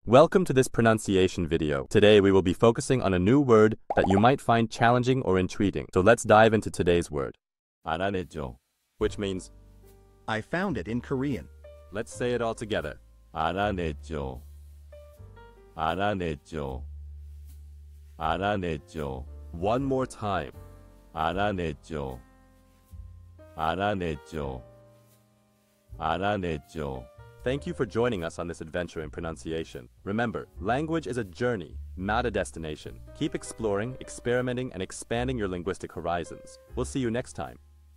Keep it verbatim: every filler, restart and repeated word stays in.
Welcome to this pronunciation video. Today we will be focusing on a new word that you might find challenging or intriguing. So let's dive into today's word. 알아냈죠, which means I found it in Korean. Let's say it all together. 알아냈죠. 알아냈죠. 알아냈죠. One more time. 알아냈죠. 알아냈죠. 알아냈죠. Thank you for joining us on this adventure in pronunciation. Remember, language is a journey, not a destination. Keep exploring, experimenting, and expanding your linguistic horizons. We'll see you next time.